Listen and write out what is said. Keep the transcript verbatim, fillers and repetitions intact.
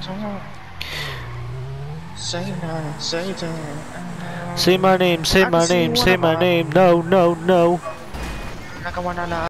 Say my, say the, Say my name, say my name, say my name. No, no, no. Nakawana na